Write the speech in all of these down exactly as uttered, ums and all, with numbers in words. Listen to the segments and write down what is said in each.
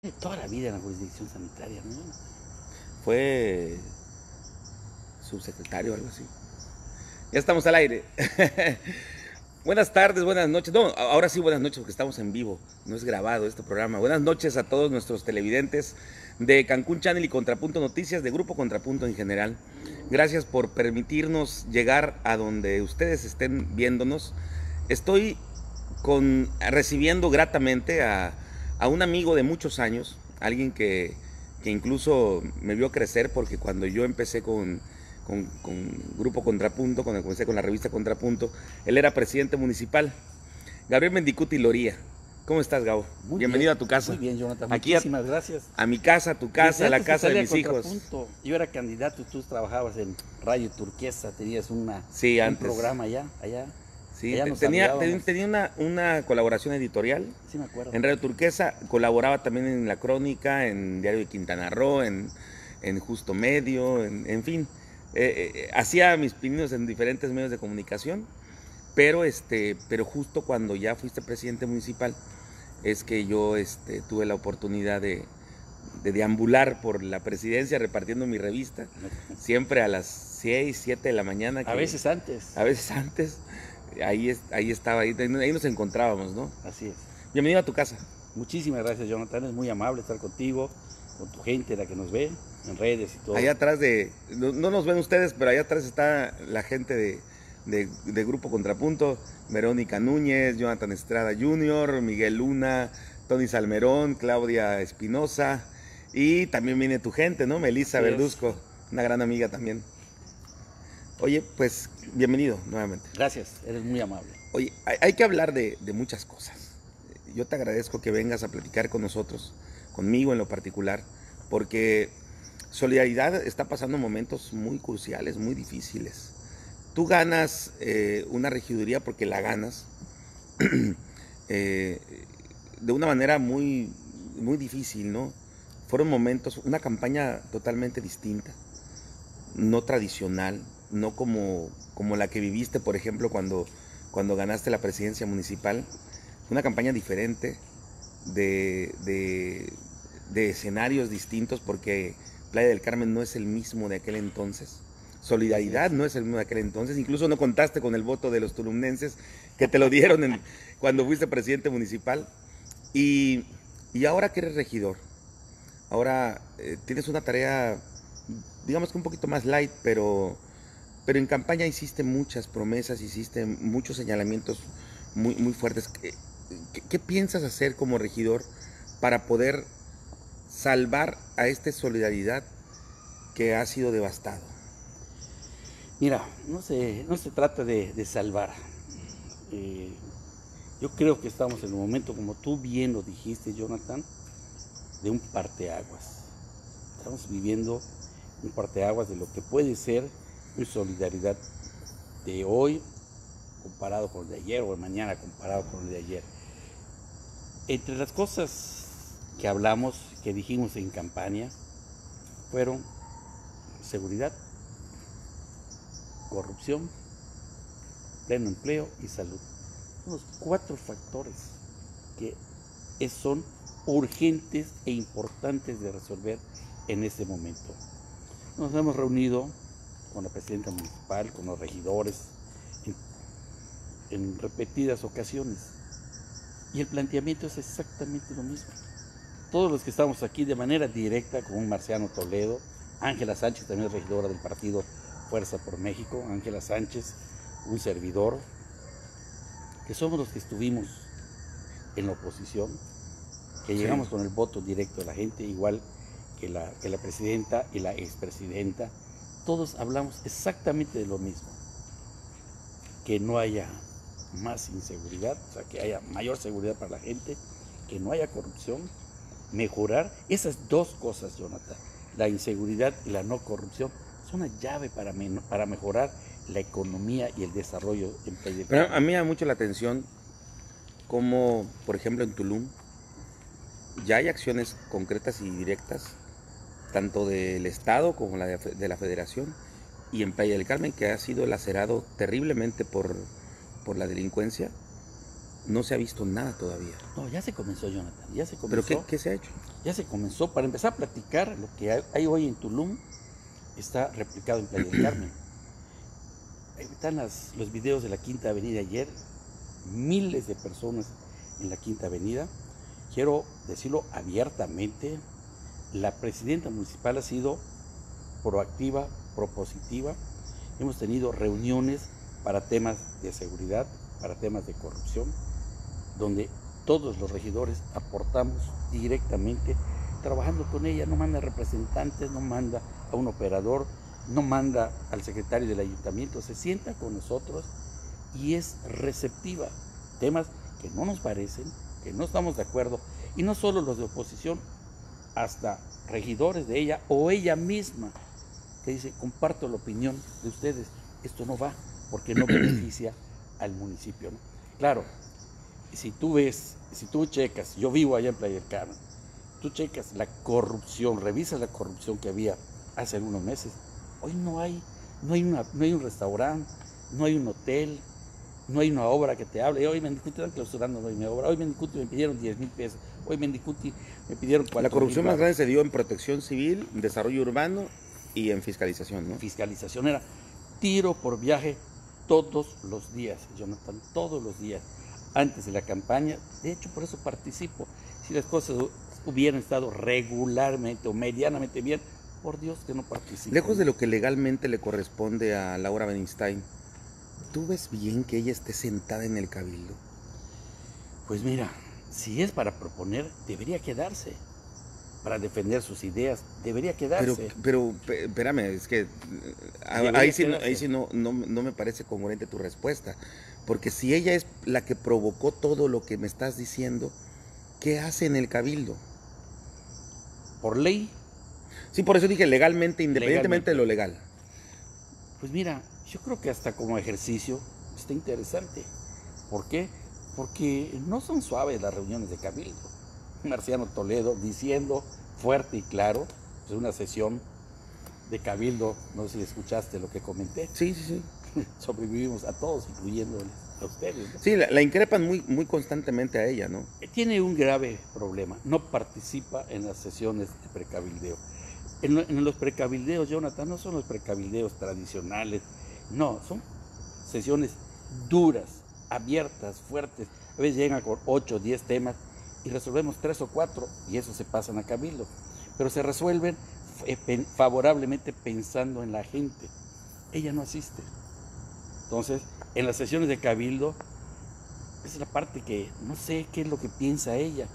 Toda la vida en la jurisdicción sanitaria, ¿no? Fue subsecretario o algo así. Ya estamos al aire. Buenas tardes, buenas noches. No, ahora sí buenas noches porque estamos en vivo. No es grabado este programa. Buenas noches a todos nuestros televidentes de Cancún Channel y Contrapunto Noticias, de Grupo Contrapunto en general. Gracias por permitirnos llegar a donde ustedes estén viéndonos. Estoy con, recibiendo gratamente a, a un amigo de muchos años, alguien que, que incluso me vio crecer porque cuando yo empecé con, con, con Grupo Contrapunto, cuando comencé con la revista Contrapunto, él era presidente municipal, Gabriel Mendicuti Loría. ¿Cómo estás, Gabo? Muy Bienvenido bien, a tu casa. muy bien, Jonathan. Aquí a, Muchísimas gracias. a mi casa, a tu casa, a la casa de, de mis hijos. Yo era candidato y tú trabajabas en Radio Turquesa, tenías una, sí, un programa allá, allá. Sí, allá tenía, tenía una, una colaboración editorial. Sí, me acuerdo. En Radio Turquesa, colaboraba también en La Crónica, en Diario de Quintana Roo, en, en Justo Medio, en, en fin. Eh, eh, hacía mis pininos en diferentes medios de comunicación, pero, este, pero justo cuando ya fuiste presidente municipal, es que yo este, tuve la oportunidad de, de deambular por la presidencia repartiendo mi revista, siempre a las seis, siete de la mañana. Que, a veces antes. A veces antes. Ahí, es, ahí estaba, ahí, ahí nos encontrábamos, ¿no? Así es. Bienvenido a tu casa. Muchísimas gracias, Jonathan. Es muy amable estar contigo, con tu gente, la que nos ve en redes y todo. Allá atrás de, no, no nos ven ustedes, pero allá atrás está la gente de, de, de Grupo Contrapunto, Verónica Núñez, Jonathan Estrada junior, Miguel Luna, Tony Salmerón, Claudia Espinosa, y también viene tu gente, ¿no? Melissa Verduzco, una gran amiga también. Oye, pues bienvenido nuevamente. Gracias, eres muy amable. Oye, hay, hay que hablar de, de muchas cosas. Yo te agradezco que vengas a platicar con nosotros, conmigo en lo particular, porque Solidaridad está pasando momentos muy cruciales, muy difíciles. Tú ganas eh, una regiduría porque la ganas eh, de una manera muy, muy difícil, ¿no? Fueron momentos, una campaña totalmente distinta, no tradicional, no como, como la que viviste, por ejemplo, cuando, cuando ganaste la presidencia municipal. Una campaña diferente, de, de, de escenarios distintos, porque Playa del Carmen no es el mismo de aquel entonces. Solidaridad no es el mismo de aquel entonces. Incluso no contaste con el voto de los tulumnenses que te lo dieron en, cuando fuiste presidente municipal. Y, y ahora que eres regidor, ahora eh, tienes una tarea, digamos que un poquito más light, pero... Pero en campaña hiciste muchas promesas, hiciste muchos señalamientos muy, muy fuertes. ¿Qué, qué, ¿Qué piensas hacer como regidor para poder salvar a esta Solidaridad que ha sido devastado? Mira, no se, no se trata de, de salvar. Eh, yo creo que estamos en un momento, como tú bien lo dijiste, Jonathan, de un parteaguas. Estamos viviendo un parteaguas de lo que puede ser una solidaridad de hoy comparado con el de ayer, o de mañana comparado con el de ayer. Entre las cosas que hablamos, que dijimos en campaña, fueron seguridad, corrupción, pleno empleo y salud. Son los cuatro factores que son urgentes e importantes de resolver en este momento. Nos hemos reunido con la presidenta municipal, con los regidores, en, en repetidas ocasiones. Y el planteamiento es exactamente lo mismo. Todos los que estamos aquí de manera directa, con Marciano Toledo, Ángela Sánchez, también regidora del partido Fuerza por México, Ángela Sánchez, un servidor, que somos los que estuvimos en la oposición, que sí. Llegamos con el voto directo de la gente, igual que la, que la presidenta y la expresidenta. Todos hablamos exactamente de lo mismo, que no haya más inseguridad, o sea, que haya mayor seguridad para la gente, que no haya corrupción, mejorar esas dos cosas, Jonathan, la inseguridad y la no corrupción, son una llave para, me, para mejorar la economía y el desarrollo en Playa del Carmen. Pero a mí me da mucho la atención como, por ejemplo, en Tulum, ya hay acciones concretas y directas, tanto del Estado como la de, de la Federación, y en Playa del Carmen, que ha sido lacerado terriblemente por, por la delincuencia, no se ha visto nada todavía. No, ya se comenzó, Jonathan, ya se comenzó. ¿Pero qué, qué se ha hecho? Ya se comenzó. Para empezar a platicar, lo que hay, hay hoy en Tulum está replicado en Playa del Carmen. Ahí están las, los videos de la Quinta Avenida ayer, miles de personas en la Quinta Avenida. Quiero decirlo abiertamente, la presidenta municipal ha sido proactiva, propositiva. Hemos tenido reuniones para temas de seguridad, para temas de corrupción, donde todos los regidores aportamos directamente, trabajando con ella. No manda representantes, no manda a un operador, no manda al secretario del ayuntamiento, se sienta con nosotros y es receptiva. Temas que no nos parecen, que no estamos de acuerdo, y no solo los de oposición, hasta regidores de ella o ella misma, que dice, comparto la opinión de ustedes, esto no va, porque no beneficia al municipio, ¿no? Claro, si tú ves, si tú checas, yo vivo allá en Playa del Carmen, tú checas la corrupción, revisas la corrupción que había hace algunos meses, hoy no hay, no hay, una, no hay un restaurante, no hay un hotel, no hay una obra que te hable. Hoy Mendicuti están clausurando no hay una obra, hoy Mendicuti me pidieron diez mil pesos, hoy Mendicuti me pidieron cuatro mil. La corrupción más grande se dio en protección civil, en desarrollo urbano y en fiscalización, ¿no? Fiscalización era tiro por viaje todos los días, Jonathan, todos los días, antes de la campaña. De hecho, por eso participo. Si las cosas hubieran estado regularmente o medianamente bien, por Dios que no participo. Lejos de lo que legalmente le corresponde a Laura Benistain, ¿tú ves bien que ella esté sentada en el cabildo? Pues mira, si es para proponer, debería quedarse. Para defender sus ideas, debería quedarse. Pero, pero espérame, es que debería ahí sí, no, ahí sí no, no, no me parece congruente tu respuesta. Porque si ella es la que provocó todo lo que me estás diciendo, ¿qué hace en el cabildo? Por ley. Sí, por eso dije legalmente, independientemente legalmente. de lo legal. Pues mira, yo creo que hasta como ejercicio está interesante. ¿Por qué? Porque no son suaves las reuniones de cabildo. Marciano Toledo diciendo fuerte y claro, es una sesión de cabildo, no sé si escuchaste lo que comenté. Sí, sí, sí. Sobrevivimos a todos, incluyendo a ustedes, ¿no? Sí, la, la increpan muy, muy constantemente a ella, ¿no? Tiene un grave problema, no participa en las sesiones de precabildeo. En, en los precabildeos, Jonathan, no son los precabildeos tradicionales, no, son sesiones duras, abiertas, fuertes. A veces llegan con ocho o diez temas y resolvemos tres o cuatro y eso se pasan a cabildo. Pero se resuelven favorablemente pensando en la gente. Ella no asiste. Entonces, en las sesiones de cabildo, esa es la parte que no sé qué es lo que piensa ella.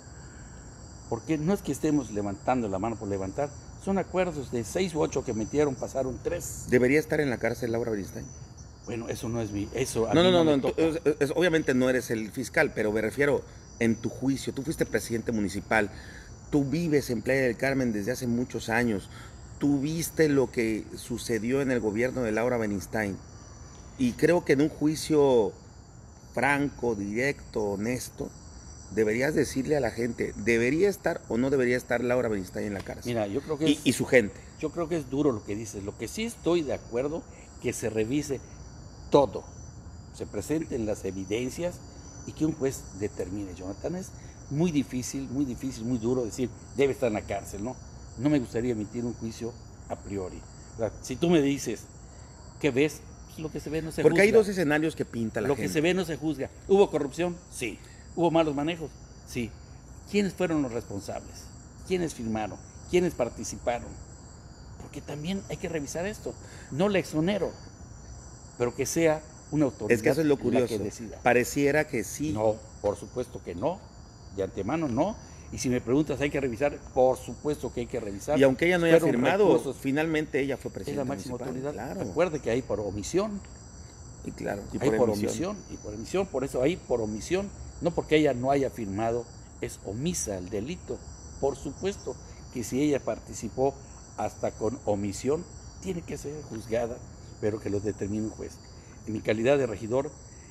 Porque no es que estemos levantando la mano por levantar, son acuerdos de seis u ocho que metieron, pasaron tres. ¿Debería estar en la cárcel Laura Benistain? Bueno, eso no es mi... Eso a no, mí no, no, no, no es, es, obviamente no eres el fiscal, pero me refiero, en tu juicio, tú fuiste presidente municipal, tú vives en Playa del Carmen desde hace muchos años, tú viste lo que sucedió en el gobierno de Laura Benistain, y creo que en un juicio franco, directo, honesto, deberías decirle a la gente, ¿debería estar o no debería estar Laura Benistain en la cárcel? Mira, yo creo que y, es, y su gente. Yo creo que es duro lo que dices. Lo que sí estoy de acuerdo, que se revise todo, se presenten las evidencias y que un juez determine. Jonathan, es muy difícil, muy difícil, muy duro decir, debe estar en la cárcel, ¿no? No me gustaría emitir un juicio a priori. O sea, si tú me dices, ¿qué ves? Pues lo que se ve no se Porque juzga. hay dos escenarios que pinta la Lo gente. que se ve no se juzga. ¿Hubo corrupción? Sí. ¿Hubo malos manejos? Sí. ¿Quiénes fueron los responsables? ¿Quiénes firmaron? ¿Quiénes participaron? Porque también hay que revisar esto. No le exonero, pero que sea una autoridad es que eso es lo curioso. La que decida. Pareciera que sí. No, por supuesto que no. De antemano no. Y si me preguntas, ¿hay que revisar? Por supuesto que hay que revisar. Y aunque ella no haya Fueron firmado, recursos. Finalmente ella fue presidenta. Es la máxima municipal. autoridad. Claro. Recuerde que hay por omisión. Y claro. Y hay por, por omisión. omisión. Y por omisión. Por eso hay por omisión. No porque ella no haya firmado, es omisa el delito. Por supuesto que si ella participó hasta con omisión, tiene que ser juzgada, pero que lo determine un juez. En mi calidad de regidor,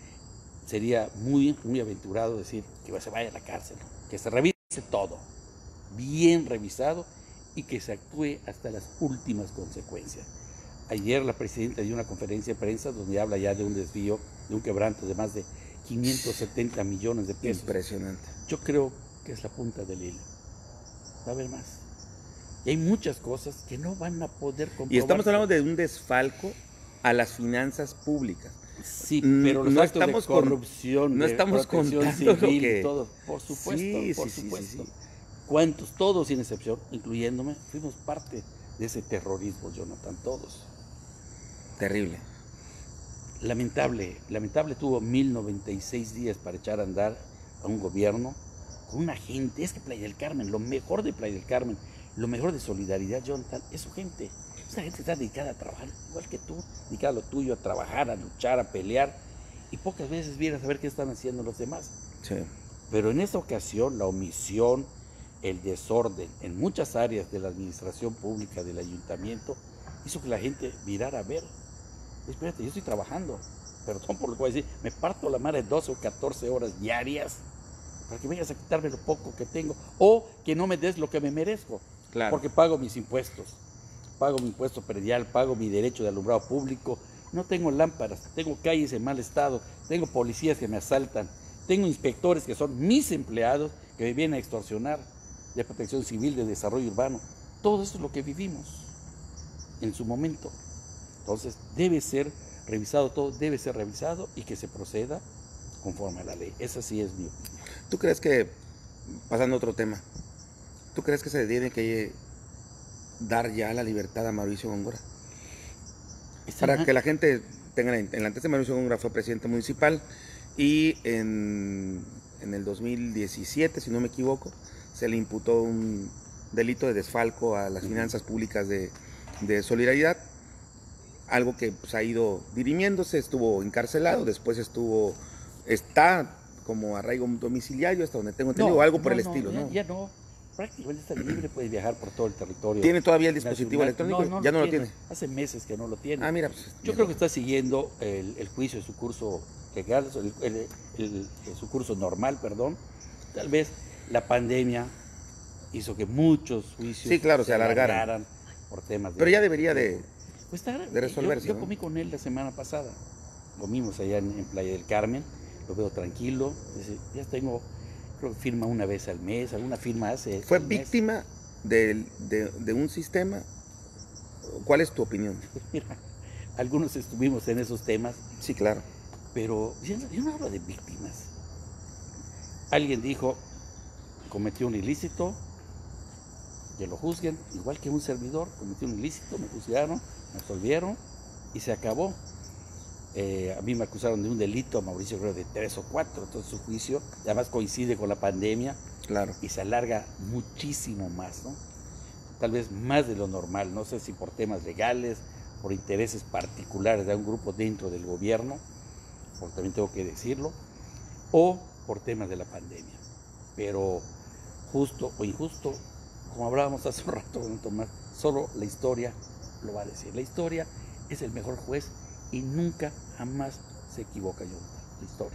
sería muy, muy aventurado decir que se vaya a la cárcel, que se revise todo, bien revisado y que se actúe hasta las últimas consecuencias. Ayer la presidenta dio una conferencia de prensa donde habla ya de un desvío, de un quebranto de más de quinientos setenta millones de pesos. Impresionante. Yo creo que es la punta del hilo. Va a haber más. Y hay muchas cosas que no van a poder comprobar. Y estamos hablando de un desfalco a las finanzas públicas. Sí, pero los no actos estamos de corrupción, con, no de estamos protección contando civil, lo que... todo, por supuesto, sí, por sí, supuesto. Sí, sí, sí. ¿Cuántos? Todos sin excepción, incluyéndome, fuimos parte de ese terrorismo, Jonathan, todos. Terrible. Lamentable, lamentable tuvo mil noventa y seis días para echar a andar a un gobierno con una gente. Es que Playa del Carmen, lo mejor de Playa del Carmen, lo mejor de Solidaridad, Jonathan, es su gente. Esa gente está dedicada a trabajar, igual que tú, dedicada a lo tuyo, a trabajar, a luchar, a pelear. Y pocas veces vienes a ver qué están haciendo los demás. Sí. Pero en esta ocasión, la omisión, el desorden en muchas áreas de la administración pública, del ayuntamiento, hizo que la gente mirara a ver. Espérate, yo estoy trabajando, perdón por lo que voy a decir, me parto la madre doce o catorce horas diarias para que vengas a quitarme lo poco que tengo o que no me des lo que me merezco, Claro. porque pago mis impuestos, pago mi impuesto predial, pago mi derecho de alumbrado público, no tengo lámparas, tengo calles en mal estado, tengo policías que me asaltan, tengo inspectores que son mis empleados que me vienen a extorsionar, de protección civil, de desarrollo urbano. Todo eso es lo que vivimos en su momento. Entonces debe ser revisado todo, debe ser revisado y que se proceda conforme a la ley. Esa sí es mi opinión. ¿Tú crees que, pasando a otro tema, ¿tú crees que se tiene que dar ya la libertad a Mauricio Góngora? Está Para mal. que la gente tenga en la antecedente, Mauricio Góngora fue presidente municipal y en, en el dos mil diecisiete, si no me equivoco, se le imputó un delito de desfalco a las finanzas públicas de, de Solidaridad, algo que pues, ha ido dirimiéndose, estuvo encarcelado, después estuvo, está como arraigo domiciliario, hasta donde tengo entendido, No, o algo no, por el no, estilo, ya, ¿no? ya no, prácticamente está libre, puede viajar por todo el territorio. ¿Tiene todavía el dispositivo nacional. electrónico? Ya no lo tiene. Hace meses que no lo tiene. Ah, mira, pues, Yo creo que está siguiendo el, el juicio de su curso legal, el, el, el, el, su curso normal, perdón. Tal vez la pandemia hizo que muchos juicios sí, claro, se, se alargaran. alargaran por temas de... Pero ya debería de, pues está, de resolverse. Yo, yo ¿no? comí con él la semana pasada, comimos allá en, en Playa del Carmen, lo veo tranquilo, dice, ya tengo, creo que firma una vez al mes, alguna firma hace... ¿Fue víctima de, de, de un sistema? ¿Cuál es tu opinión? Mira, algunos estuvimos en esos temas. Sí, claro. Pero yo, yo no hablo de víctimas. Alguien dijo, cometió un ilícito, que lo juzguen, igual que un servidor, cometió un ilícito, me juzgaron, me absolvieron y se acabó. Eh, a mí me acusaron de un delito, a Mauricio creo de tres o cuatro, entonces su juicio además coincide con la pandemia, claro, y se alarga muchísimo más, ¿no? Tal vez más de lo normal, no sé si por temas legales, por intereses particulares de un grupo dentro del gobierno, porque también tengo que decirlo, o por temas de la pandemia. Pero justo o injusto, como hablábamos hace un rato con Tomás, solo la historia lo va a decir. La historia es el mejor juez y nunca, jamás se equivoca, yo, la historia.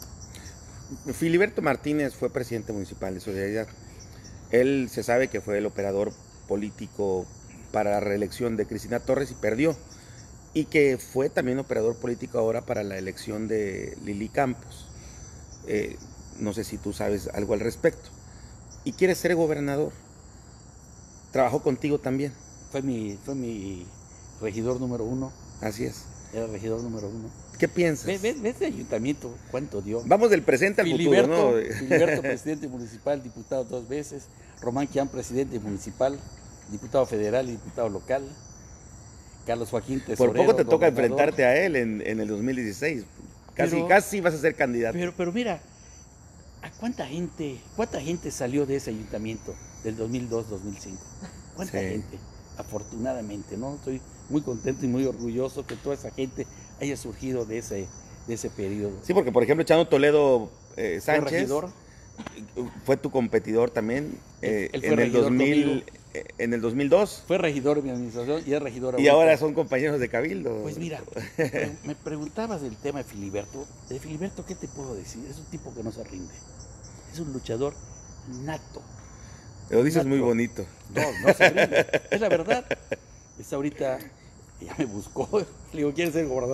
Filiberto Martínez fue presidente municipal de Solidaridad. Él se sabe que fue el operador político para la reelección de Cristina Torres y perdió. Y que fue también operador político ahora para la elección de Lili Campos. Eh, no sé si tú sabes algo al respecto. Y quiere ser gobernador. Trabajó contigo también. Fue mi, fue mi regidor número uno. Así es. Era el regidor número uno. ¿Qué piensas? ¿Ves, ves, ves de ayuntamiento cuánto dio? Vamos del presente al Filiberto, futuro, ¿no? Filiberto, presidente municipal, diputado dos veces. Román Quián, presidente municipal, diputado federal y diputado local. Carlos Joaquín Tesorero, Por poco te toca gobernador. enfrentarte a él en, en el dos mil dieciséis. Casi, Pero, casi vas a ser candidato. Pero, pero mira, ¿a cuánta gente, cuánta gente salió de ese ayuntamiento del dos mil dos dos mil cinco? ¿Cuánta Sí. gente? Afortunadamente, ¿no? Estoy muy contento y muy orgulloso que toda esa gente haya surgido de ese, de ese periodo. Sí, porque por ejemplo Chano Toledo eh, Fue Sánchez regidor. fue tu competidor también eh, Él fue en el regidor dos mil, conmigo. eh, en el dos mil dos Fue regidor en mi administración y es regidor y ahorita. ahora son compañeros de cabildo. Pues mira, me, me preguntabas del tema de Filiberto. De Filiberto, ¿qué te puedo decir? Es un tipo que no se rinde. Es un luchador nato. Lo dices nato. muy bonito. No, no se rinde. Es la verdad. Está ahorita, ya me buscó. Le digo, ¿quieres ser gobernador?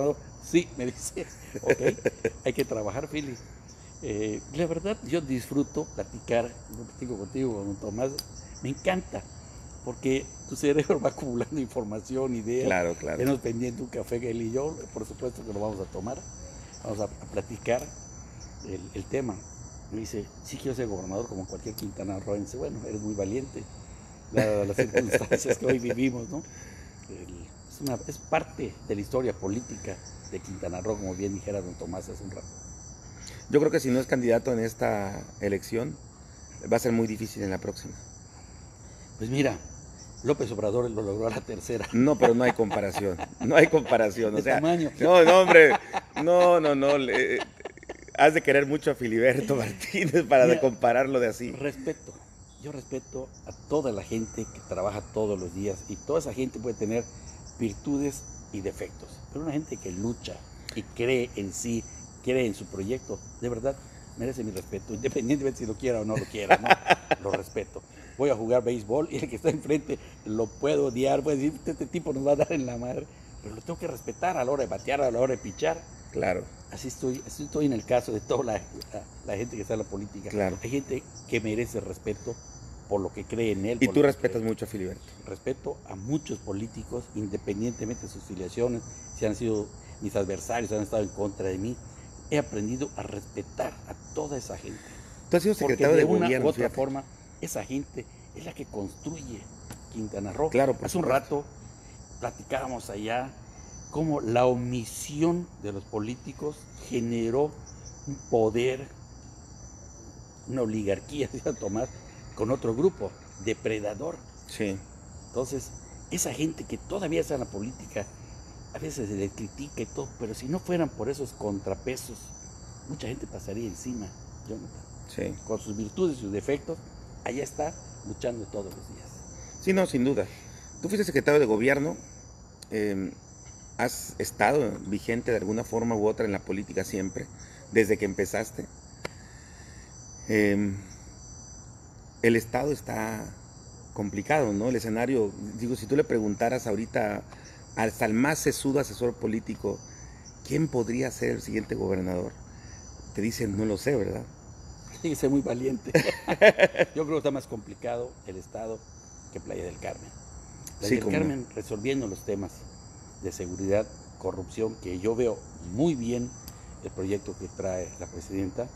Sí, me dice, ok, hay que trabajar, Philly. Eh, la verdad, yo disfruto platicar, yo platico contigo, con Tomás, me encanta, porque tu cerebro va acumulando información, ideas, Claro, claro. tenemos pendiente un café que él y yo, por supuesto que lo vamos a tomar, vamos a, a platicar el, el tema. Me dice, sí quiero ser gobernador como cualquier quintanarroense. Bueno, eres muy valiente, dadas las circunstancias que hoy vivimos, ¿no? El, es, una, es parte de la historia política de Quintana Roo, como bien dijera don Tomás hace un rato. Yo creo que si no es candidato en esta elección, va a ser muy difícil en la próxima. Pues mira, López Obrador lo logró a la tercera. No, pero no hay comparación, no hay comparación, o De sea, tamaño. no, no, hombre, no, no, no, le- has de querer mucho a Filiberto Martínez para de Mira, compararlo de así. Respeto, yo respeto a toda la gente que trabaja todos los días y toda esa gente puede tener virtudes y defectos, pero una gente que lucha y cree en sí, cree en su proyecto, de verdad merece mi respeto, independientemente si lo quiera o no lo quiera, ¿no? Lo respeto. Voy a jugar béisbol y el que está enfrente lo puedo odiar, puedo decir, este tipo nos va a dar en la madre, pero lo tengo que respetar a la hora de batear, a la hora de pichar. Claro, Así estoy, así estoy en el caso de toda la, la, la gente que está en la política. Claro. Hay gente que merece respeto por lo que cree en él. y por tú lo que respetas cree. mucho a Filiberto. Respeto a muchos políticos, independientemente de sus filiaciones, si han sido mis adversarios, han estado en contra de mí. He aprendido a respetar a toda esa gente. Tú has sido Porque secretario de de una gobierno, u otra fíjate. forma, esa gente es la que construye Quintana Roo. Claro, por Hace un supuesto. rato platicábamos allá cómo la omisión de los políticos generó un poder, una oligarquía, decía Tomás, con otro grupo, depredador. Sí, Entonces, esa gente que todavía está en la política, a veces se le critica y todo, pero si no fueran por esos contrapesos, mucha gente pasaría encima, Jonathan. sí. Con sus virtudes y sus defectos, allá está luchando todos los días. Sí, no, sin duda. Tú fuiste secretario de gobierno, eh, has estado vigente de alguna forma u otra en la política siempre, desde que empezaste. Eh, el Estado está complicado, ¿no? El escenario, digo, si tú le preguntaras ahorita hasta el más sesudo asesor político, ¿quién podría ser el siguiente gobernador? Te dicen, no lo sé, ¿verdad? Tiene que ser muy valiente. Yo creo que está más complicado el Estado que Playa del Carmen. Playa Sí, del cómo no. Carmen resolviendo los temas de seguridad, corrupción, que yo veo muy bien el proyecto que trae la presidenta.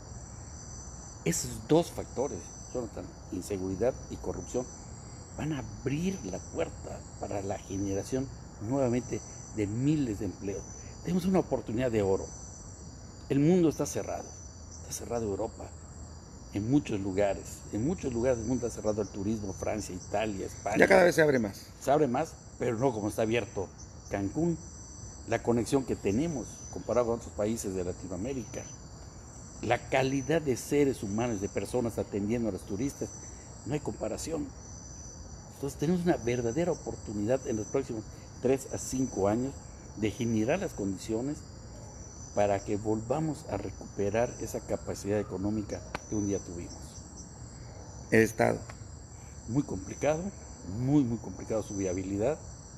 Esos dos factores, Jonathan, inseguridad y corrupción, van a abrir la puerta para la generación nuevamente de miles de empleos. Tenemos una oportunidad de oro. El mundo está cerrado, está cerrado Europa, en muchos lugares, en muchos lugares del mundo está cerrado el turismo, Francia, Italia, España. Ya cada vez se abre más. Se abre más, pero no como está abierto Cancún. La conexión que tenemos comparado con otros países de Latinoamérica, la calidad de seres humanos, de personas atendiendo a los turistas, no hay comparación. Entonces tenemos una verdadera oportunidad en los próximos tres a cinco años de generar las condiciones para que volvamos a recuperar esa capacidad económica que un día tuvimos. El Estado. Muy complicado, muy, muy complicado su viabilidad.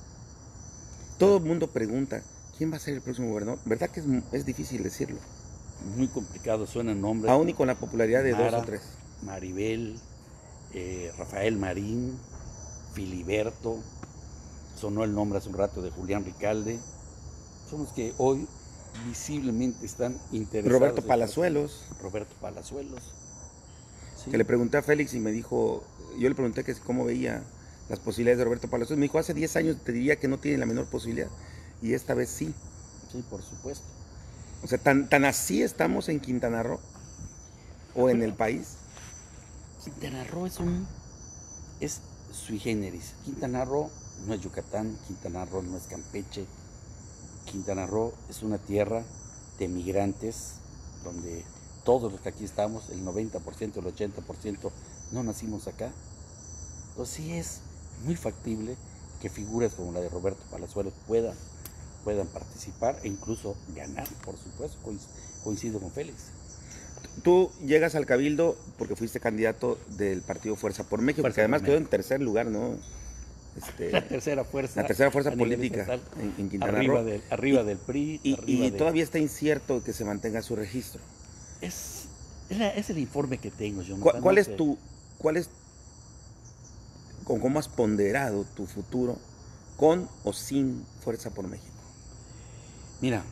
Todo el mundo pregunta, ¿quién va a ser el próximo gobernador? ¿Verdad que es, es difícil decirlo? Muy complicado, suenan nombres. Aún y con la popularidad de Mara, dos o tres. Maribel, eh, Rafael Marín, Filiberto, sonó el nombre hace un rato de Julián Ricalde. Son los que hoy visiblemente están interesados. Roberto en Palazuelos. Roberto Palazuelos. Sí. Que le pregunté a Félix y me dijo, yo le pregunté que cómo veía las posibilidades de Roberto Palazuelos. Me dijo, hace diez años te diría que no tiene la menor posibilidad. Y esta vez sí. Sí, por supuesto. O sea, tan, tan así estamos en Quintana Roo o en el país. Quintana Roo es un es sui generis. Quintana Roo no es Yucatán, Quintana Roo no es Campeche. Quintana Roo es una tierra de migrantes donde todos los que aquí estamos, el noventa por ciento, el ochenta por ciento, no nacimos acá. Entonces sí es muy factible que figuras como la de Roberto Palazuelos puedan, puedan participar e incluso ganar, por supuesto, coincido con Félix. Tú llegas al Cabildo porque fuiste candidato del partido Fuerza por México, Fuerza que además por quedó México. en tercer lugar, ¿no? Este, La tercera fuerza. la tercera fuerza a nivel política estatal, en, en Quintana arriba Roo. Del, arriba y, del P R I. Y, arriba y de... todavía está incierto que se mantenga su registro. Es, es, la, es el informe que tengo, Jonathan. ¿Cuál, cuál no es sé. tu, cuál es, con cómo has ponderado tu futuro con o sin Fuerza por México? Mira,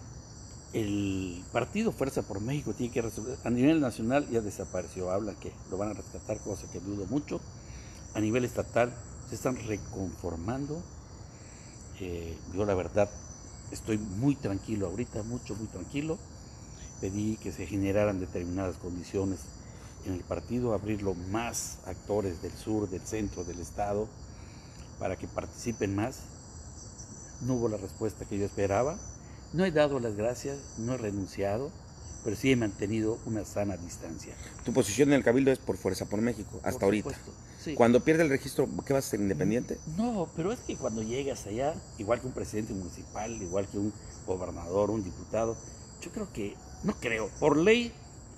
el partido Fuerza por México tiene que resolver. A nivel nacional ya desapareció, hablan que lo van a rescatar, cosa que dudo mucho. A nivel estatal se están reconformando. Eh, yo la verdad estoy muy tranquilo ahorita, mucho, muy tranquilo. Pedí que se generaran determinadas condiciones en el partido, abrirlo más actores del sur, del centro, del estado, para que participen más. No hubo la respuesta que yo esperaba. No he dado las gracias, no he renunciado, pero sí he mantenido una sana distancia. Tu posición en el Cabildo es por Fuerza por México, hasta Por ahorita. supuesto, sí. Cuando pierde el registro, ¿qué vas a ser, independiente? No, pero es que cuando llegas allá, igual que un presidente municipal, igual que un gobernador, un diputado, yo creo que, no creo, por ley,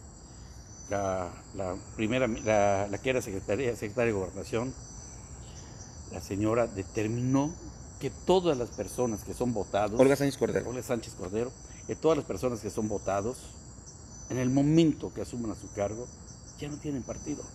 la, la primera, la, la que era secretaria, secretaria de Gobernación, la señora determinó que todas las personas que son votados, Olga Sánchez Cordero. Olga Sánchez Cordero, que todas las personas que son votados, en el momento que asuman a su cargo, ya no tienen partido,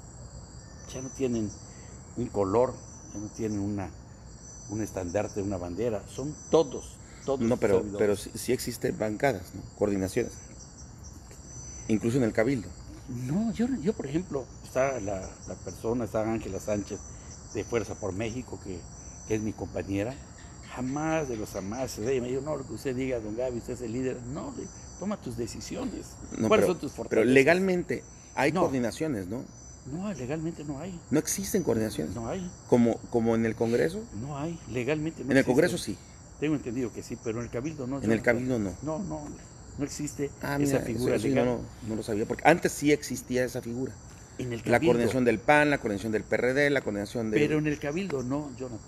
ya no tienen un color, ya no tienen una, un estandarte, una bandera, son todos, todos. No, pero, servidores. pero sí, sí existen bancadas, ¿no? Coordinaciones, incluso en el Cabildo. No, yo, yo por ejemplo, está la, la persona, está Ángela Sánchez de Fuerza por México, que, que es mi compañera, jamás de los jamás, ella me dijo, no, lo que usted diga, don Gaby, usted es el líder, no, le, toma tus decisiones, No, ¿cuáles pero, son tus pero fortalezas? legalmente hay No. coordinaciones, ¿no? No, legalmente no hay, No existen coordinaciones. no hay, Como, como en el Congreso. no hay, legalmente no En el existe. Congreso sí. Tengo entendido que sí, pero en el Cabildo no. En el Cabildo no. No, no, no existe Ah, esa mira, figura eso, eso legal. yo no, no lo sabía, porque antes sí existía esa figura. En el La Cabildo, coordinación del P A N, la coordinación del P R D, la coordinación del... pero en el Cabildo no, Jonathan.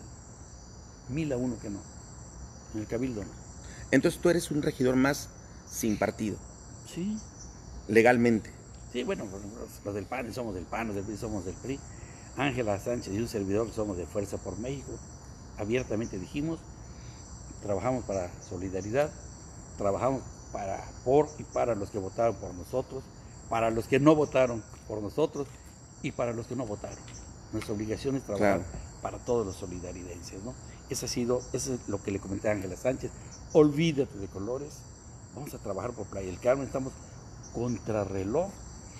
Mil a uno que no. En el Cabildo no. Entonces tú eres un regidor más sin partido, Sí, legalmente. sí, bueno, los, los del P A N somos del P A N, los del P R I somos del P R I. Ángela Sánchez y un servidor somos de Fuerza por México. Abiertamente dijimos, trabajamos para solidaridad, trabajamos para, por y para los que votaron por nosotros, para los que no votaron por nosotros y para los que no votaron. Nuestra obligación es trabajar Claro. para todos los solidaridenses, ¿no? Eso ha sido, eso es lo que le comenté a Ángela Sánchez. Olvídate de colores, vamos a trabajar por Playa del Carmen, estamos contrarreloj.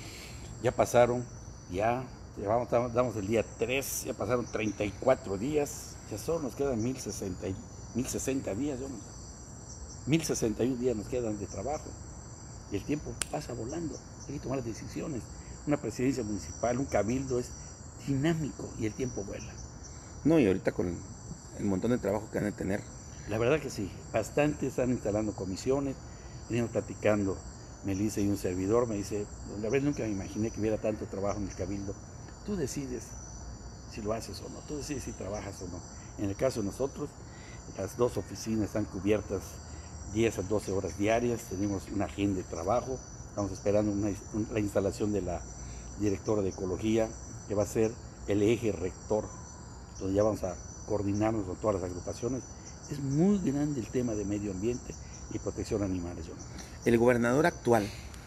Ya pasaron, ya, llevamos, damos el día tres, ya pasaron treinta y cuatro días, ya solo nos quedan mil sesenta días, yo, mil sesenta y uno días nos quedan de trabajo. Y el tiempo pasa volando, hay que tomar decisiones. Una presidencia municipal, un cabildo es dinámico y el tiempo vuela. No, y ahorita con el montón de trabajo que van a tener. La verdad que sí, bastante están instalando comisiones, venimos platicando, Melissa y un servidor, me dice, don Gabriel, nunca me imaginé que hubiera tanto trabajo en el cabildo. Tú decides si lo haces o no, tú decides si trabajas o no. En el caso de nosotros, las dos oficinas están cubiertas diez a doce horas diarias, tenemos una agenda de trabajo, estamos esperando una, un, la instalación de la directora de ecología, que va a ser el eje rector, donde ya vamos a coordinarnos con todas las agrupaciones. Es muy grande el tema de medio ambiente y protección animal, Jonathan. El gobernador actual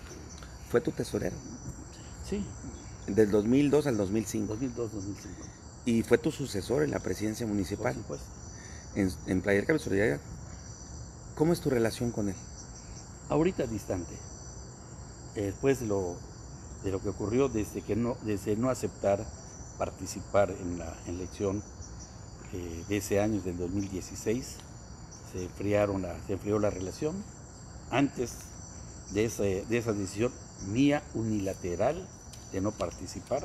fue tu tesorero. Sí. Del dos mil dos al dos mil cinco. dos mil dos, dos mil cinco. Y fue tu sucesor en la presidencia Por municipal, supuesto. en, en Playa del Carmen, Solidaridad. ¿Cómo es tu relación con él? Ahorita distante. Después de lo, de lo que ocurrió desde, que no, desde no aceptar participar en la elección eh, de ese año, del dos mil dieciséis, se, enfriaron la, se enfrió la relación. Antes de esa, de esa decisión mía unilateral de no participar,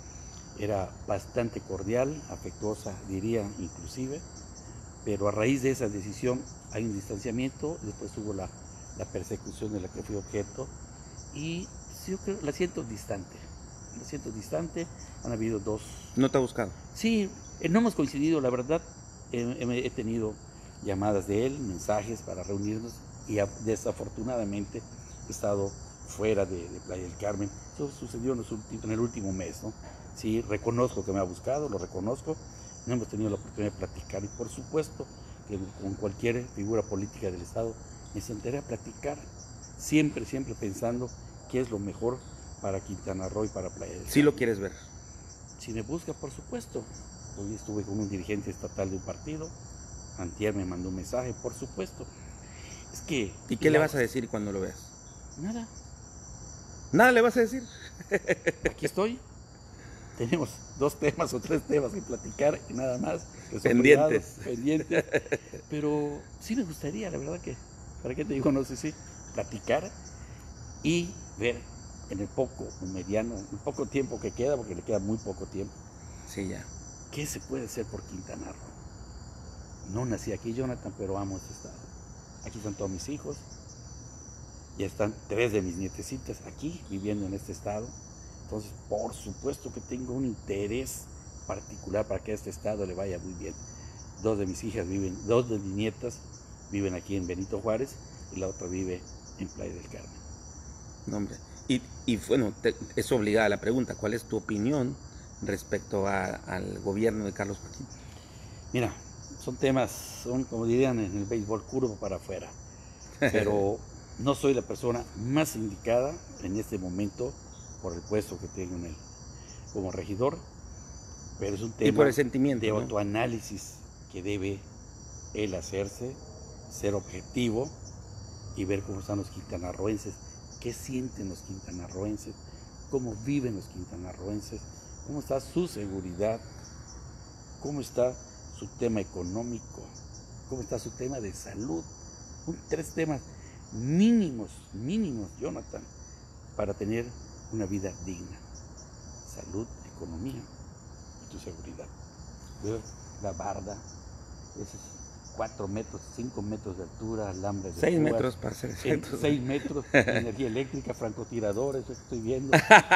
era bastante cordial, afectuosa, diría inclusive, pero a raíz de esa decisión hay un distanciamiento, después hubo la, la persecución de la que fui objeto y yo creo, la siento distante, la siento distante, han habido dos... ¿No te ha buscado? Sí, eh, no hemos coincidido, la verdad, eh, he tenido llamadas de él, mensajes para reunirnos y a, desafortunadamente he estado fuera de, de Playa del Carmen. Eso sucedió en, los últimos, en el último mes, ¿no? Sí, reconozco que me ha buscado, lo reconozco, no hemos tenido la oportunidad de platicar y por supuesto que con cualquier figura política del Estado me sentaré a platicar, siempre, siempre pensando qué es lo mejor para Quintana Roo y para Playa del Carmen. ¿Sí lo quieres ver? Si me busca, por supuesto. Hoy estuve con un dirigente estatal de un partido, antier me mandó un mensaje, por supuesto. Es que... ¿Y qué la... le vas a decir cuando lo veas? Nada. ¿Nada le vas a decir? Aquí estoy. Tenemos dos temas o tres temas que platicar y nada más. Que son pendientes. Privados, pendientes. Pero sí me gustaría, la verdad que, ¿para qué te digo? No sé si platicar y ver en el poco, un mediano, un poco tiempo que queda, porque le queda muy poco tiempo. Sí, ya. ¿Qué se puede hacer por Quintana Roo? No nací aquí, Jonathan, pero amo este estado. Aquí están todos mis hijos. Ya están tres de mis nietecitas aquí, viviendo en este estado. Entonces, por supuesto que tengo un interés particular para que a este estado le vaya muy bien. Dos de mis hijas viven, dos de mis nietas viven aquí en Benito Juárez y la otra vive en Playa del Carmen. No, hombre. Y, y bueno, te, es obligada la pregunta, ¿cuál es tu opinión respecto a, al gobierno de Carlos Joaquín? Mira, son temas, son como dirían en el béisbol, curvo para afuera. Pero no soy la persona más indicada en este momento por el puesto que tengo en él como regidor, pero es un tema y por el sentimiento, de ¿no? autoanálisis que debe él hacerse, ser objetivo y ver cómo están los quintanarroenses, qué sienten los quintanarroenses, cómo viven los quintanarroenses, cómo está su seguridad, cómo está su tema económico, cómo está su tema de salud. Un, tres temas mínimos, mínimos, Jonathan, para tener una vida digna. Salud, economía y tu seguridad. Ver la barda, esos cuatro metros, cinco metros de altura, alambres de Seis púas, metros para ser exactos. seis metros, energía eléctrica, francotiradores, eso estoy viendo.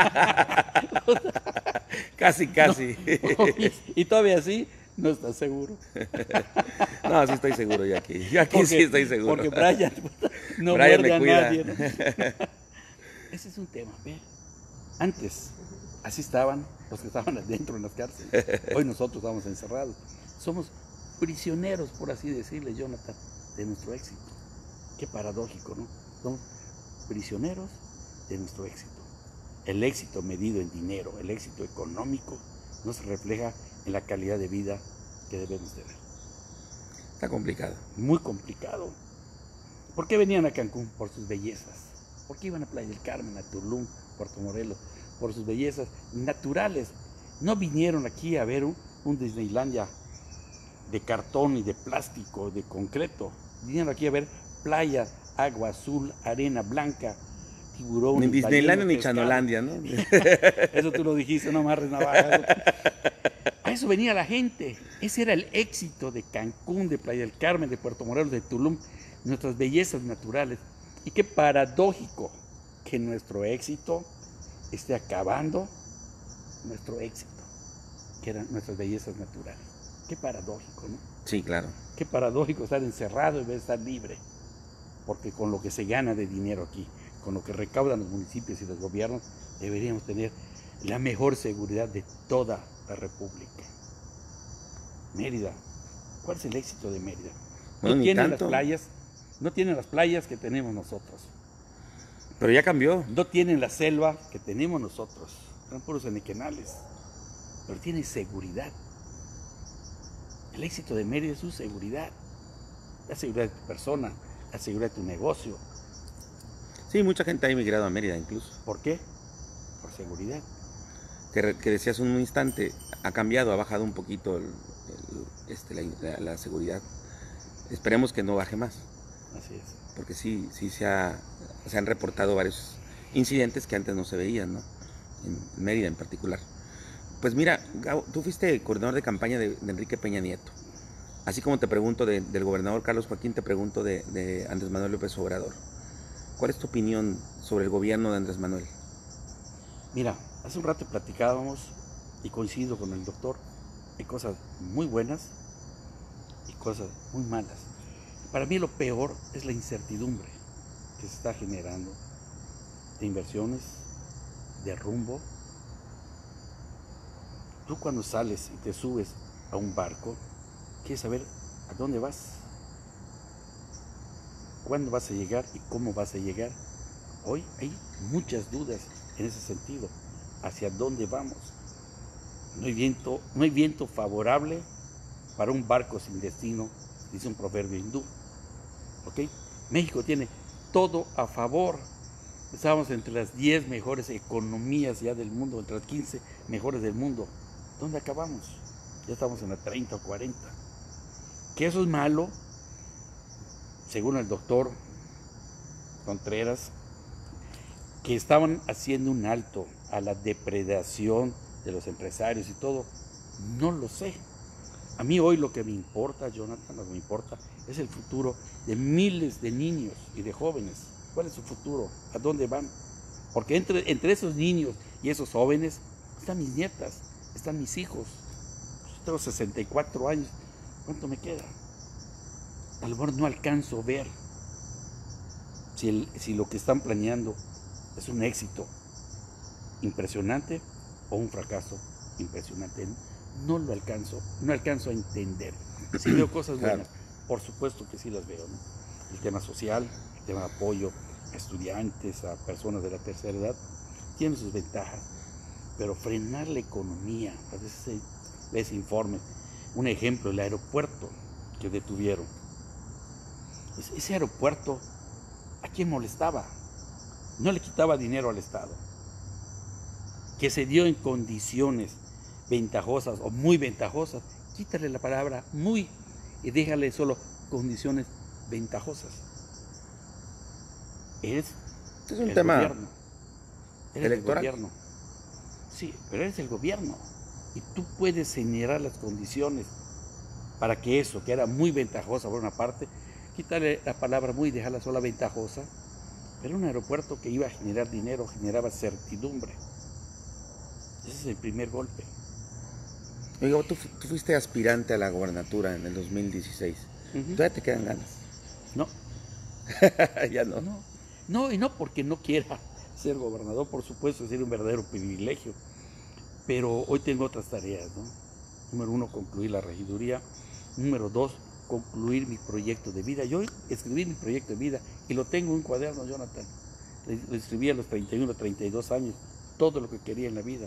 Casi, casi. No, y, y todavía así, no estás seguro. No, sí estoy seguro yo aquí. Yo aquí Porque, sí estoy seguro. Porque Brian no Brian muerde me a cuida. nadie, ¿no? Ese es un tema, ve. Antes, así estaban los que estaban adentro en las cárceles. Hoy nosotros estamos encerrados. Somos prisioneros, por así decirle, Jonathan, de nuestro éxito. Qué paradójico, ¿no? Somos prisioneros de nuestro éxito. El éxito medido en dinero, el éxito económico, no se refleja en la calidad de vida que debemos tener. Está complicado. Muy complicado. ¿Por qué venían a Cancún? Por sus bellezas. ¿Por qué iban a Playa del Carmen, a Tulum, Puerto Morelos? Por sus bellezas naturales. No vinieron aquí a ver un, un Disneylandia de cartón y de plástico, de concreto. Vinieron aquí a ver playa, agua azul, arena blanca, tiburones. Ni Disneylandia ni Chanolandia, ¿no? Eso tú lo dijiste, no amarres navajas. A eso venía la gente. Ese era el éxito de Cancún, de Playa del Carmen, de Puerto Morelos, de Tulum, nuestras bellezas naturales. Y qué paradójico que nuestro éxito esté acabando nuestro éxito, que eran nuestras bellezas naturales. Qué paradójico, ¿no? Sí, claro. Qué paradójico estar encerrado en vez de estar libre. Porque con lo que se gana de dinero aquí, con lo que recaudan los municipios y los gobiernos, deberíamos tener la mejor seguridad de toda la República. Mérida, ¿cuál es el éxito de Mérida? Bueno, no ni tiene tanto. las playas, no tienen las playas que tenemos nosotros. Pero ya cambió. No tienen la selva que tenemos nosotros. Eran puros eniquenales. Pero tienen seguridad. El éxito de Mérida es su seguridad. La seguridad de tu persona, la seguridad de tu negocio. Sí, mucha gente ha emigrado a Mérida incluso. ¿Por qué? Por seguridad. Que, que decías un instante, ha cambiado, ha bajado un poquito el, el, este, la, la, la seguridad. Esperemos que no baje más. Así es. Porque sí, sí se, ha, se han reportado varios incidentes que antes no se veían, ¿no? En Mérida en particular. Pues mira, Gabo, tú fuiste coordinador de campaña de, de Enrique Peña Nieto. Así como te pregunto de, del gobernador Carlos Joaquín, te pregunto de, de Andrés Manuel López Obrador. ¿Cuál es tu opinión sobre el gobierno de Andrés Manuel? Mira, hace un rato platicábamos y coincido con el doctor. Hay cosas muy buenas y cosas muy malas. Para mí lo peor es la incertidumbre que se está generando de inversiones, de rumbo. Tú cuando sales y te subes a un barco, quieres saber a dónde vas, cuándo vas a llegar y cómo vas a llegar. Hoy hay muchas dudas en ese sentido, hacia dónde vamos. No hay viento, no hay viento favorable para un barco sin destino, dice un proverbio hindú. ¿Okay? México tiene todo a favor. Estábamos entre las diez mejores economías ya del mundo, entre las quince mejores del mundo. ¿Dónde acabamos? Ya estamos en la treinta o cuarenta. Que eso es malo, según el doctor Contreras, que estaban haciendo un alto a la depredación de los empresarios y todo. No lo sé. A mí hoy lo que me importa, Jonathan, lo que me importa es el futuro de miles de niños y de jóvenes. ¿Cuál es su futuro? ¿A dónde van? Porque entre, entre esos niños y esos jóvenes están mis nietas, están mis hijos. Yo tengo sesenta y cuatro años. ¿Cuánto me queda? A lo mejor no alcanzo a ver si, el, si lo que están planeando es un éxito impresionante o un fracaso impresionante. No lo alcanzo, no alcanzo a entender. Si veo cosas buenas, claro, por supuesto que sí las veo, ¿no? El tema social, el tema de apoyo a estudiantes, a personas de la tercera edad, tiene sus ventajas, pero frenar la economía, a veces ves informes, un ejemplo, el aeropuerto que detuvieron. Ese aeropuerto, ¿a quién molestaba? No le quitaba dinero al Estado, que se dio en condiciones ventajosas o muy ventajosas. Quítale la palabra muy y déjale solo condiciones ventajosas. Es, es un el tema gobierno. Eres electoral. El gobierno. Sí, pero eres el gobierno y tú puedes generar las condiciones para que eso, que era muy ventajosa por una parte, quitarle la palabra muy y dejarla sola ventajosa. Pero un aeropuerto que iba a generar dinero generaba certidumbre. Ese es el primer golpe. Oiga, tú, tú fuiste aspirante a la gobernatura en el dos mil dieciséis. Uh-huh. ¿Todavía te quedan ganas? No. Ya no. no. No, y no porque no quiera ser gobernador, por supuesto, sería un verdadero privilegio. Pero hoy tengo otras tareas, ¿no? Número uno, concluir la regiduría. Número dos, concluir mi proyecto de vida. Yo escribí mi proyecto de vida y lo tengo en un cuaderno, Jonathan. Lo escribí a los treinta y uno, treinta y dos años, todo lo que quería en la vida.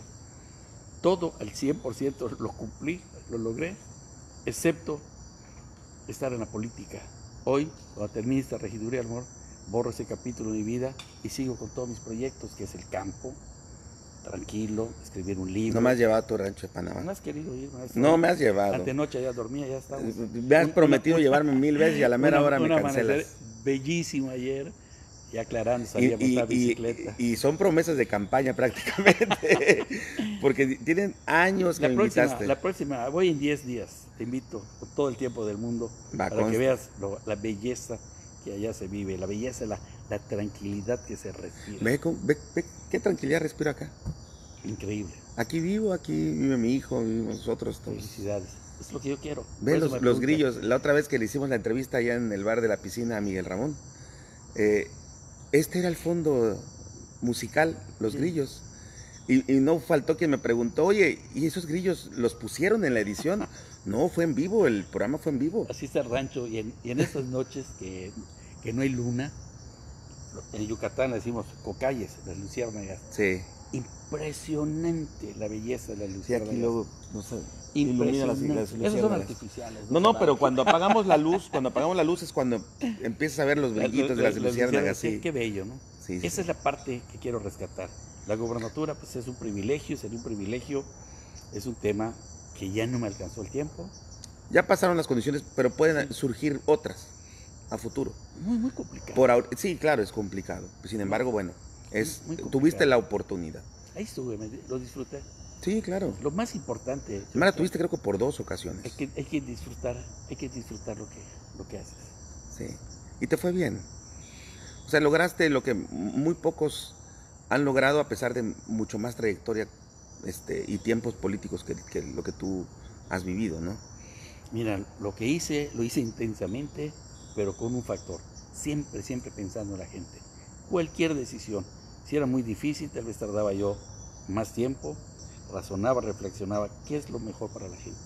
Todo al cien por ciento lo cumplí, lo logré, excepto estar en la política. Hoy, cuando termine esta regiduría, a lo mejor borro ese capítulo de mi vida y sigo con todos mis proyectos, que es el campo, tranquilo, escribir un libro. ¿No me has llevado a tu rancho de Panamá? No has querido ir. No, no me has llevado. Antenoche ya dormía, ya estamos. Me has un, prometido una, llevarme mil veces y a la mera una, hora me una cancelas. Bellísimo ayer. Y aclarando, salía y, a montar y, bicicleta. Y, y son promesas de campaña prácticamente, porque tienen años que la me próxima, invitaste. La próxima, voy en diez días, te invito, con todo el tiempo del mundo, Va, para consta. que veas lo, la belleza que allá se vive, la belleza, la, la tranquilidad que se respira. Ve, ve, ve qué tranquilidad respiro acá. Increíble. Aquí vivo, aquí vive mi hijo, vivimos nosotros todos. Felicidades, es lo que yo quiero. Ve los, los grillos, la otra vez que le hicimos la entrevista allá en el bar de la piscina a Miguel Ramón, eh, este era el fondo musical, los sí. grillos. Y, y no faltó quien me preguntó, oye, ¿y esos grillos los pusieron en la edición? No, fue en vivo, el programa fue en vivo. Así está el rancho, y en, y en esas noches que, que no hay luna, en Yucatán le decimos cocayes, las luciérnagas. Sí. Impresionante la belleza de las luciérnagas. Sí, aquí luego, no sé, ilumina las, las luciérnagas. Esos son artificiales. No, no, no pero cuando apagamos la luz, cuando apagamos la luz es cuando empiezas a ver los brillitos la, la, de las, las luciérnagas. Sí. Qué bello, ¿no? Sí, sí, Esa sí. es la parte que quiero rescatar. La gobernatura pues es un privilegio, sería un privilegio, es un tema que ya no me alcanzó el tiempo. Ya pasaron las condiciones, pero pueden sí. surgir otras a futuro. Muy, muy complicado. Por ahora, sí, claro, es complicado. Sin embargo, bueno, es, tuviste la oportunidad. Ahí estuve, me, lo disfruté. Sí, claro. Lo más importante. Me la tuviste creo que por dos ocasiones. Hay que, hay que disfrutar, hay que disfrutar lo que, lo que haces. Sí. Y te fue bien. O sea, lograste lo que muy pocos han logrado a pesar de mucho más trayectoria este, y tiempos políticos que, que lo que tú has vivido, ¿no? Mira, lo que hice, lo hice intensamente, pero con un factor. Siempre, siempre pensando en la gente. Cualquier decisión. Si era muy difícil, tal vez tardaba yo más tiempo, razonaba, reflexionaba, ¿qué es lo mejor para la gente?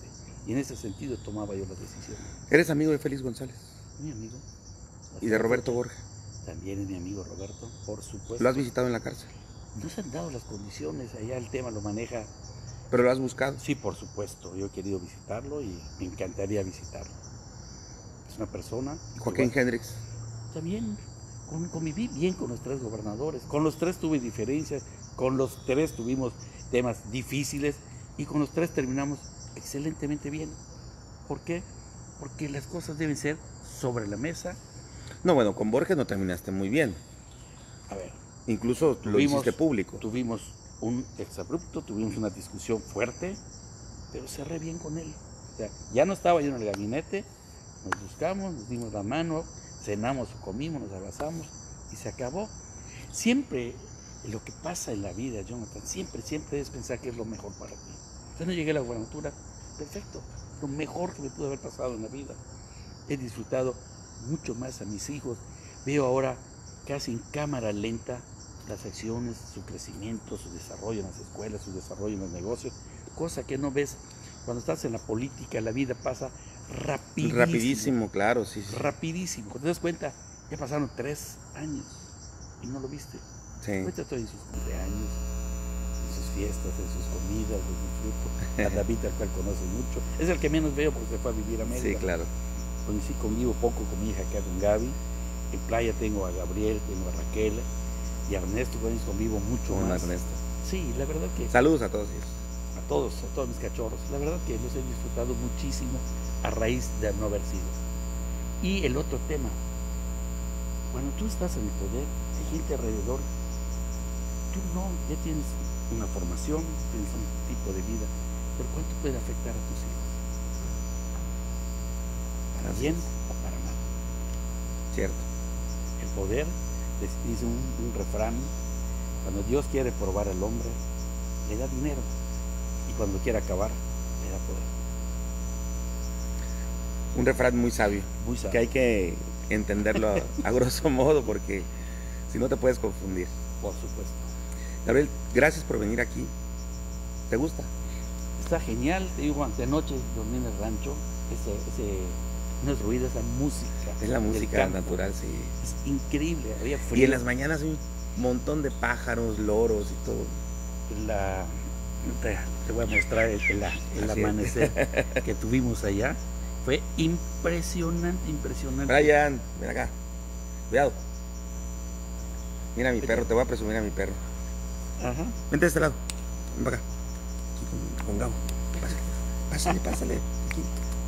Y en ese sentido tomaba yo las decisiones. ¿Eres amigo de Félix González? Mi amigo. ¿Y de Roberto Borja? También es mi amigo Roberto, por supuesto. ¿Lo has visitado en la cárcel? No se han dado las condiciones, allá el tema lo maneja. ¿Pero lo has buscado? Sí, por supuesto, yo he querido visitarlo y me encantaría visitarlo. Es una persona... Joaquín igual, Hendrix. También con, conviví bien con los tres gobernadores, con los tres tuve diferencias, con los tres tuvimos temas difíciles y con los tres terminamos excelentemente bien. ¿Por qué? Porque las cosas deben ser sobre la mesa. No, bueno, con Borges no terminaste muy bien. A ver, Incluso lo tuvimos, hiciste público. Tuvimos un exabrupto, tuvimos una discusión fuerte, pero cerré bien con él. O sea, ya no estaba yo en el gabinete, nos buscamos, nos dimos la mano, cenamos o comimos, nos abrazamos y se acabó. Siempre lo que pasa en la vida, Jonathan, siempre, siempre debes pensar que es lo mejor para ti. Yo no llegué a la gubernatura, perfecto, lo mejor que me pudo haber pasado en la vida. He disfrutado mucho más a mis hijos, veo ahora casi en cámara lenta las acciones, su crecimiento, su desarrollo en las escuelas, su desarrollo en los negocios, cosa que no ves cuando estás en la política. La vida pasa rapidísimo. Rapidísimo, claro, sí, sí. Rapidísimo. Cuando te das cuenta, ya pasaron tres años y no lo viste. Sí. Ahorita estoy en sus cumpleaños, en sus fiestas, en sus comidas, los disfruto. A David, al cual conoce mucho, es el que menos veo porque se fue a vivir a América. Sí, claro. Pues sí, convivo poco con mi hija acá con Gaby. En playa tengo a Gabriel, tengo a Raquel y a Ernesto, con ellos convivo mucho Con más. Ernesto. Sí, la verdad que Saludos a todos ellos. a todos, a todos mis cachorros, la verdad que los he disfrutado muchísimo a raíz de no haber sido. Y el otro tema, cuando tú estás en el poder, hay gente alrededor, tú no, ya tienes una formación, tienes un tipo de vida, pero ¿cuánto puede afectar a tus hijos? ¿Para Así bien es. o para mal? Cierto. El poder, les dice un, un refrán, cuando Dios quiere probar al hombre, le da dinero, y cuando quiere acabar, le da poder. Un refrán muy sabio, Muy sabio. que hay que entenderlo a, a grosso modo, porque si no te puedes confundir. Por supuesto. Gabriel, gracias por venir aquí. ¿Te gusta? Está genial, te digo, antenoche dormí en el rancho, ese, ese, unos ruidos, esa música. Es la del música campo. natural, sí. Es increíble, había frío. Y en las mañanas hay un montón de pájaros, loros y todo. La, te, te voy a mostrar el, el, el Así es. amanecer que tuvimos allá. Fue impresionante, impresionante. Brian, ven acá. Cuidado. Mira a mi perro, te voy a presumir a mi perro. Ajá. Vente de este lado. Ven para acá. Aquí con, con Gabo. Pásale, pásale, pásale. Aquí.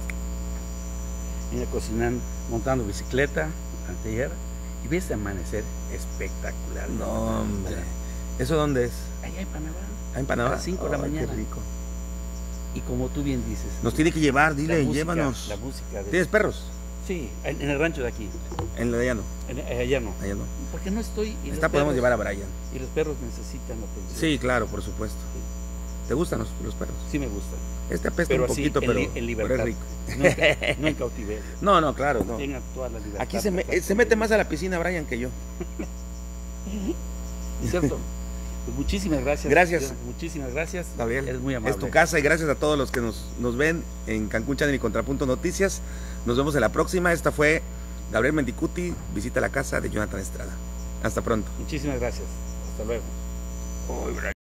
Vine cocinando, montando bicicleta anteayer y vi este amanecer espectacular. No, hombre. ¿Eso dónde es? Allá en Panamá. Ah, en Panamá. A las cinco de la Ay, mañana. Qué rico. Y como tú bien dices, Nos tiene que llevar, la dile, música- llévanos. La música de... ¿Tienes perros? Sí, en, en el rancho de aquí. En la de allá no. En- allá no. Allá no. Porque no estoy. Y los Esta podemos perros- llevar a Brian. Y los perros necesitan atención. Sí, claro, por supuesto. ¿Te gustan los, los perros? Sí me gustan. Este apesta Pero un así, poquito, en, pero, li- en pero libertad. es rico. No en, ca- no en cautiverio. No, no, claro, no. Tengan toda la libertad. Aquí se, me- para estar se mete con más a la piscina Brian que yo. ellos. ¿Es cierto? Pues muchísimas gracias. Gracias. Jonathan, Muchísimas gracias. Gabriel, Eres muy amable. es tu casa y gracias a todos los que nos, nos ven en Cancún Channel y Contrapunto Noticias. Nos vemos en la próxima. Esta fue Gabriel Mendicuti, visita la casa de Jonathan Estrada. Hasta pronto. Muchísimas gracias. Hasta luego.